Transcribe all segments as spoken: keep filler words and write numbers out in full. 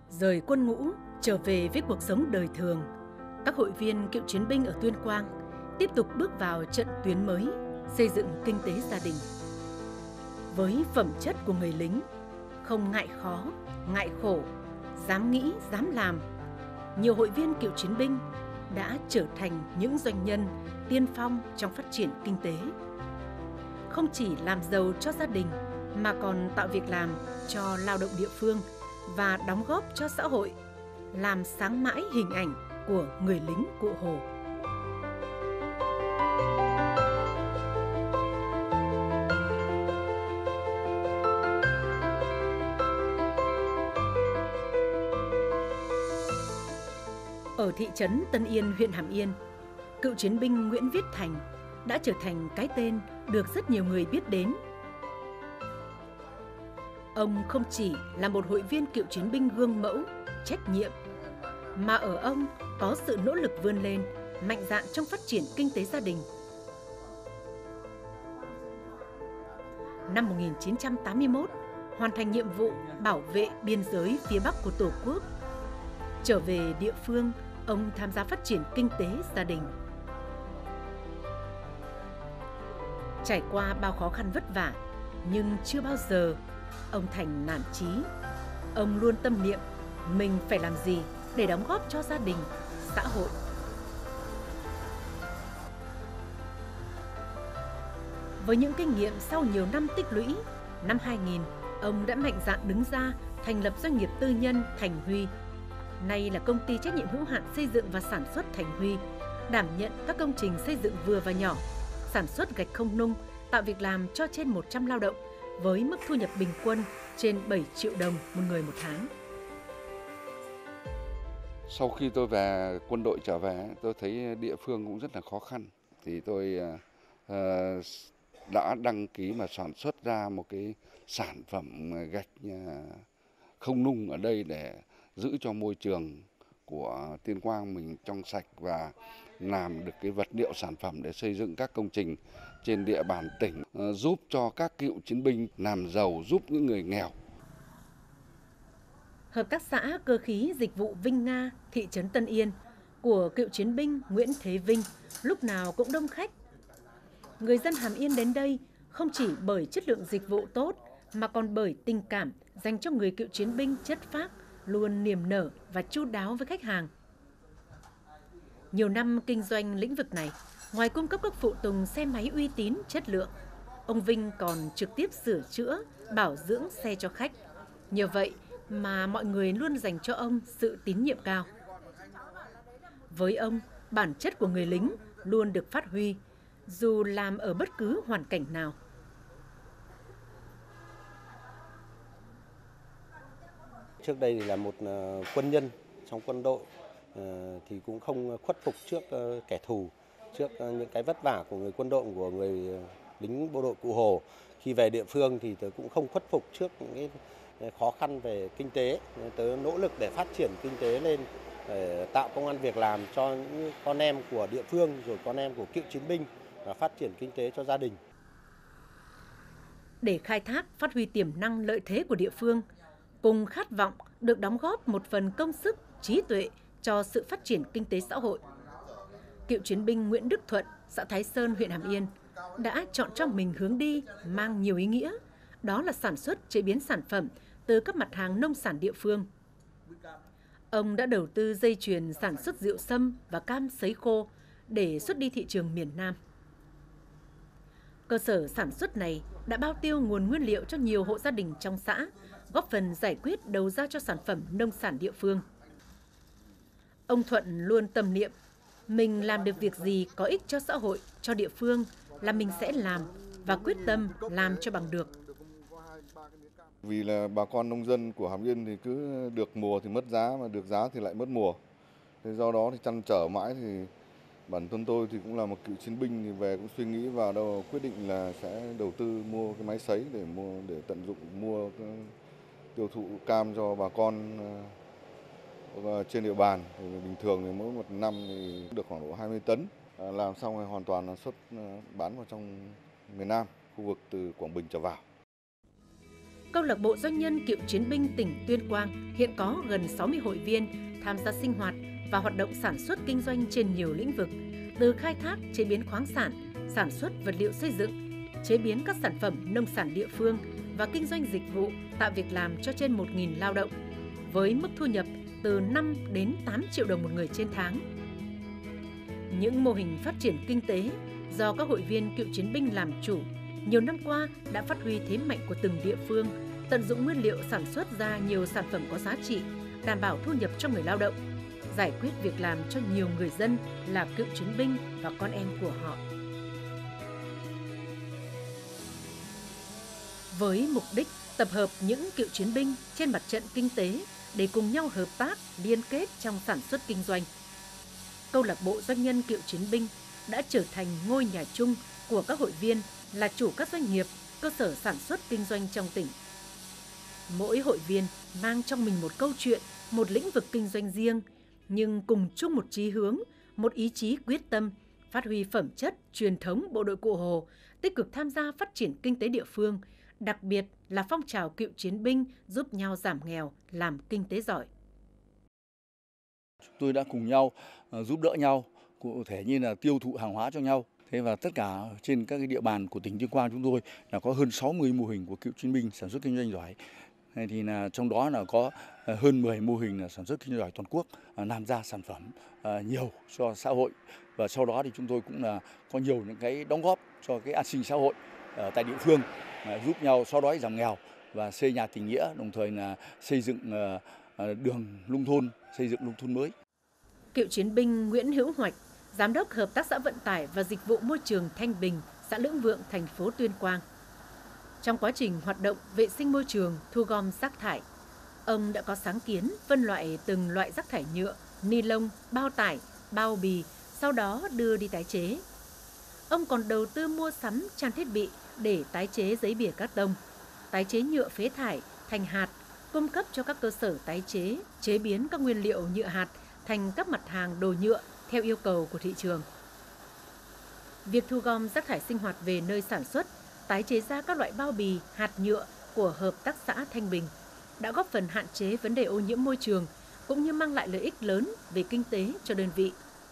Rời quân ngũ, trở về với cuộc sống đời thường, các hội viên cựu chiến binh ở Tuyên Quang tiếp tục bước vào trận tuyến mới, xây dựng kinh tế gia đình. Với phẩm chất của người lính, không ngại khó, ngại khổ, dám nghĩ, dám làm, nhiều hội viên cựu chiến binh đã trở thành những doanh nhân tiên phong trong phát triển kinh tế. Không chỉ làm giàu cho gia đình mà còn tạo việc làm cho lao động địa phương và đóng góp cho xã hội, làm sáng mãi hình ảnh của người lính Cụ Hồ. Ở thị trấn Tân Yên, huyện Hàm Yên, cựu chiến binh Nguyễn Viết Thành đã trở thành cái tên được rất nhiều người biết đến. Ông không chỉ là một hội viên cựu chiến binh gương mẫu, trách nhiệm, mà ở ông có sự nỗ lực vươn lên, mạnh dạn trong phát triển kinh tế gia đình. Năm một nghìn chín trăm tám mươi mốt, hoàn thành nhiệm vụ bảo vệ biên giới phía Bắc của Tổ quốc. Trở về địa phương, ông tham gia phát triển kinh tế gia đình. Trải qua bao khó khăn vất vả, nhưng chưa bao giờ ông Thành nản chí. Ông luôn tâm niệm mình phải làm gì để đóng góp cho gia đình, xã hội. Với những kinh nghiệm sau nhiều năm tích lũy, năm hai nghìn, ông đã mạnh dạn đứng ra thành lập doanh nghiệp tư nhân Thành Huy. Nay là công ty trách nhiệm hữu hạn xây dựng và sản xuất Thành Huy, đảm nhận các công trình xây dựng vừa và nhỏ, sản xuất gạch không nung, tạo việc làm cho trên một trăm lao động với mức thu nhập bình quân trên bảy triệu đồng một người một tháng. Sau khi tôi về quân đội trở về, tôi thấy địa phương cũng rất là khó khăn. Thì tôi uh, đã đăng ký mà sản xuất ra một cái sản phẩm gạch không nung ở đây để giữ cho môi trường của Tuyên Quang mình trong sạch và làm được cái vật liệu sản phẩm để xây dựng các công trình trên địa bàn tỉnh, giúp cho các cựu chiến binh làm giàu, giúp những người nghèo. Hợp tác xã cơ khí dịch vụ Vinh Nga, thị trấn Tân Yên của cựu chiến binh Nguyễn Thế Vinh lúc nào cũng đông khách. Người dân Hàm Yên đến đây không chỉ bởi chất lượng dịch vụ tốt mà còn bởi tình cảm dành cho người cựu chiến binh chất phác, luôn niềm nở và chu đáo với khách hàng. Nhiều năm kinh doanh lĩnh vực này, ngoài cung cấp các phụ tùng xe máy uy tín, chất lượng, ông Vinh còn trực tiếp sửa chữa, bảo dưỡng xe cho khách. Nhờ vậy mà mọi người luôn dành cho ông sự tín nhiệm cao. Với ông, bản chất của người lính luôn được phát huy, dù làm ở bất cứ hoàn cảnh nào. Trước đây thì là một quân nhân trong quân đội thì cũng không khuất phục trước kẻ thù, trước những cái vất vả của người quân đội, của người lính bộ đội Cụ Hồ. Khi về địa phương thì tớ cũng không khuất phục trước những cái khó khăn về kinh tế. Tớ nỗ lực để phát triển kinh tế lên, để tạo công ăn việc làm cho những con em của địa phương, rồi con em của cựu chiến binh và phát triển kinh tế cho gia đình. Để khai thác, phát huy tiềm năng lợi thế của địa phương, cùng khát vọng được đóng góp một phần công sức, trí tuệ cho sự phát triển kinh tế xã hội, cựu chiến binh Nguyễn Đức Thuận, xã Thái Sơn, huyện Hàm Yên đã chọn cho mình hướng đi mang nhiều ý nghĩa, đó là sản xuất chế biến sản phẩm từ các mặt hàng nông sản địa phương. Ông đã đầu tư dây chuyền sản xuất rượu sâm và cam sấy khô để xuất đi thị trường miền Nam. Cơ sở sản xuất này đã bao tiêu nguồn nguyên liệu cho nhiều hộ gia đình trong xã, góp phần giải quyết đầu ra cho sản phẩm nông sản địa phương. Ông Thuận luôn tâm niệm, mình làm được việc gì có ích cho xã hội, cho địa phương là mình sẽ làm và quyết tâm làm cho bằng được. Vì là bà con nông dân của Hàm Yên thì cứ được mùa thì mất giá, mà được giá thì lại mất mùa. Thế do đó thì trăn trở mãi thì bản thân tôi thì cũng là một cựu chiến binh, thì về cũng suy nghĩ vào đâu quyết định là sẽ đầu tư mua cái máy sấy để mua để tận dụng mua cái, tiêu thụ cam cho bà con uh, trên địa bàn. Thì bình thường thì mỗi một năm thì được khoảng độ hai mươi tấn. À, làm xong thì hoàn toàn là xuất uh, bán vào trong miền Nam, khu vực từ Quảng Bình trở vào. Câu lạc bộ Doanh nhân Cựu chiến binh tỉnh Tuyên Quang hiện có gần sáu mươi hội viên tham gia sinh hoạt và hoạt động sản xuất kinh doanh trên nhiều lĩnh vực, từ khai thác, chế biến khoáng sản, sản xuất vật liệu xây dựng, chế biến các sản phẩm nông sản địa phương và kinh doanh dịch vụ, tạo việc làm cho trên một nghìn lao động, với mức thu nhập từ năm đến tám triệu đồng một người trên tháng. Những mô hình phát triển kinh tế do các hội viên cựu chiến binh làm chủ nhiều năm qua đã phát huy thế mạnh của từng địa phương, tận dụng nguyên liệu sản xuất ra nhiều sản phẩm có giá trị, đảm bảo thu nhập cho người lao động, giải quyết việc làm cho nhiều người dân là cựu chiến binh và con em của họ. Với mục đích tập hợp những cựu chiến binh trên mặt trận kinh tế để cùng nhau hợp tác, liên kết trong sản xuất kinh doanh, Câu lạc bộ Doanh nhân Cựu chiến binh đã trở thành ngôi nhà chung của các hội viên là chủ các doanh nghiệp, cơ sở sản xuất kinh doanh trong tỉnh. Mỗi hội viên mang trong mình một câu chuyện, một lĩnh vực kinh doanh riêng, nhưng cùng chung một chí hướng, một ý chí quyết tâm, phát huy phẩm chất, truyền thống bộ đội Cụ Hồ, tích cực tham gia phát triển kinh tế địa phương, đặc biệt là phong trào cựu chiến binh giúp nhau giảm nghèo, làm kinh tế giỏi. Chúng tôi đã cùng nhau giúp đỡ nhau, cụ thể như là tiêu thụ hàng hóa cho nhau. Thế và tất cả trên các cái địa bàn của tỉnh Tuyên Quang chúng tôi là có hơn sáu mươi mô hình của cựu chiến binh sản xuất kinh doanh giỏi. Thì là trong đó là có hơn mười mô hình là sản xuất kinh doanh giỏi toàn quốc, làm ra sản phẩm nhiều cho xã hội. Và sau đó thì chúng tôi cũng là có nhiều những cái đóng góp cho cái an sinh xã hội tại địa phương, giúp nhau xóa đói giảm nghèo và xây nhà tình nghĩa, đồng thời là xây dựng đường nông thôn, xây dựng nông thôn mới. Cựu chiến binh Nguyễn Hữu Hoạch, Giám đốc Hợp tác xã Vận tải và Dịch vụ Môi trường Thanh Bình, xã Lưỡng Vượng, thành phố Tuyên Quang. Trong quá trình hoạt động vệ sinh môi trường, thu gom rác thải, ông đã có sáng kiến phân loại từng loại rác thải nhựa, ni lông, bao tải, bao bì, sau đó đưa đi tái chế. Ông còn đầu tư mua sắm trang thiết bị để tái chế giấy bìa cát tông, tái chế nhựa phế thải thành hạt, cung cấp cho các cơ sở tái chế, chế biến các nguyên liệu nhựa hạt thành các mặt hàng đồ nhựa theo yêu cầu của thị trường. Việc thu gom rác thải sinh hoạt về nơi sản xuất, tái chế ra các loại bao bì, hạt nhựa của Hợp tác xã Thanh Bình đã góp phần hạn chế vấn đề ô nhiễm môi trường, cũng như mang lại lợi ích lớn về kinh tế cho đơn vị.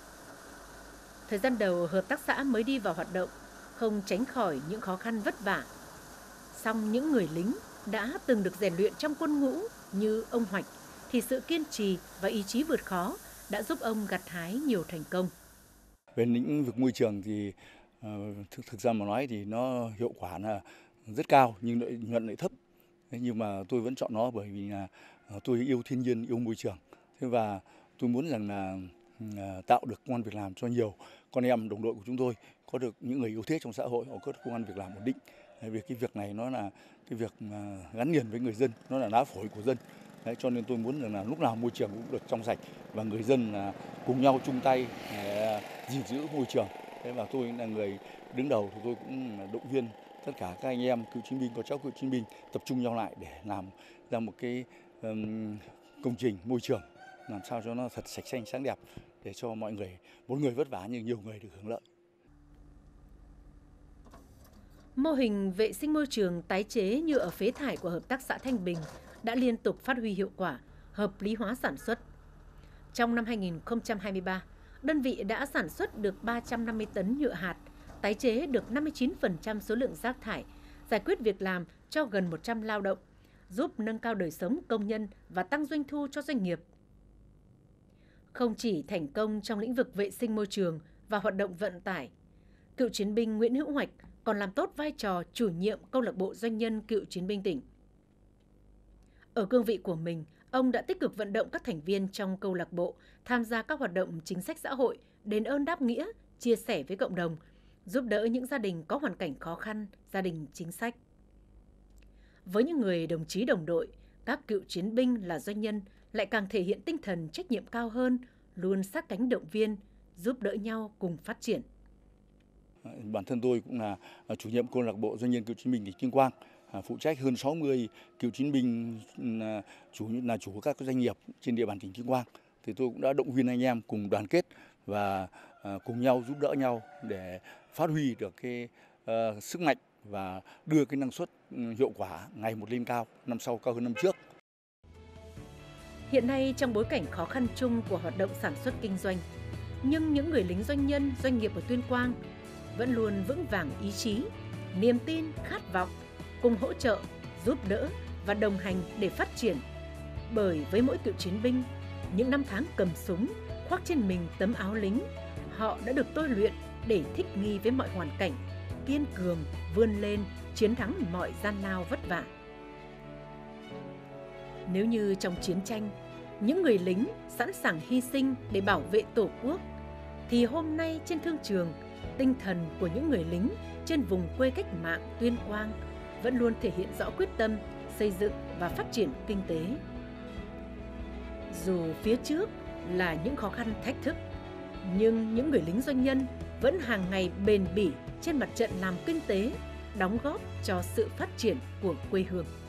Thời gian đầu hợp tác xã mới đi vào hoạt động, không tránh khỏi những khó khăn vất vả. Song những người lính đã từng được rèn luyện trong quân ngũ như ông Hoạch, thì sự kiên trì và ý chí vượt khó đã giúp ông gặt hái nhiều thành công. Về lĩnh vực môi trường thì uh, thực, thực ra mà nói thì nó hiệu quả là rất cao nhưng lợi nhuận lại thấp. Thế nhưng mà tôi vẫn chọn nó bởi vì là uh, tôi yêu thiên nhiên, yêu môi trường. Thế và tôi muốn rằng là uh, tạo được công ăn việc làm cho nhiều con em đồng đội của chúng tôi có được những người yêu thích trong xã hội, họ có được công ăn việc làm ổn định. Vì cái việc này nó là cái việc mà gắn liền với người dân, nó là lá phổi của dân. Đấy, cho nên tôi muốn rằng là lúc nào môi trường cũng được trong sạch và người dân là cùng nhau chung tay để gìn giữ môi trường. Thế và tôi là người đứng đầu thì tôi cũng động viên tất cả các anh em cựu chiến binh, có cháu cựu chiến binh tập trung nhau lại để làm ra một cái um, công trình môi trường làm sao cho nó thật sạch xanh sáng đẹp để cho mọi người, một người vất vả nhưng nhiều người được hưởng lợi. Mô hình vệ sinh môi trường tái chế nhựa phế thải của Hợp tác xã Thanh Bình đã liên tục phát huy hiệu quả, hợp lý hóa sản xuất. Trong năm hai nghìn không trăm hai mươi ba, đơn vị đã sản xuất được ba trăm năm mươi tấn nhựa hạt, tái chế được năm mươi chín phần trăm số lượng rác thải, giải quyết việc làm cho gần một trăm lao động, giúp nâng cao đời sống công nhân và tăng doanh thu cho doanh nghiệp. Không chỉ thành công trong lĩnh vực vệ sinh môi trường và hoạt động vận tải, cựu chiến binh Nguyễn Hữu Hoạch còn làm tốt vai trò chủ nhiệm Câu lạc bộ Doanh nhân Cựu chiến binh tỉnh. Ở cương vị của mình, ông đã tích cực vận động các thành viên trong câu lạc bộ tham gia các hoạt động chính sách xã hội, đền ơn đáp nghĩa, chia sẻ với cộng đồng, giúp đỡ những gia đình có hoàn cảnh khó khăn, gia đình chính sách. Với những người đồng chí đồng đội, các cựu chiến binh là doanh nhân lại càng thể hiện tinh thần trách nhiệm cao hơn, luôn sát cánh động viên, giúp đỡ nhau cùng phát triển. Bản thân tôi cũng là chủ nhiệm câu lạc bộ Doanh nhân Cựu chiến binh tỉnh Tuyên Quang, phụ trách hơn sáu mươi cựu chiến binh chủ là chủ các doanh nghiệp trên địa bàn tỉnh Tuyên Quang. Thì tôi cũng đã động viên anh em cùng đoàn kết và cùng nhau giúp đỡ nhau để phát huy được cái uh, sức mạnh và đưa cái năng suất hiệu quả ngày một lên cao, năm sau cao hơn năm trước. Hiện nay trong bối cảnh khó khăn chung của hoạt động sản xuất kinh doanh, nhưng những người lính doanh nhân, doanh nghiệp ở Tuyên Quang vẫn luôn vững vàng ý chí, niềm tin, khát vọng, cùng hỗ trợ, giúp đỡ và đồng hành để phát triển. Bởi với mỗi cựu chiến binh, những năm tháng cầm súng, khoác trên mình tấm áo lính, họ đã được tôi luyện để thích nghi với mọi hoàn cảnh, kiên cường, vươn lên, chiến thắng mọi gian lao vất vả. Nếu như trong chiến tranh, những người lính sẵn sàng hy sinh để bảo vệ Tổ quốc, thì hôm nay trên thương trường, tinh thần của những người lính trên vùng quê cách mạng Tuyên Quang vẫn luôn thể hiện rõ quyết tâm xây dựng và phát triển kinh tế. Dù phía trước là những khó khăn thách thức, nhưng những người lính doanh nhân vẫn hàng ngày bền bỉ trên mặt trận làm kinh tế, đóng góp cho sự phát triển của quê hương.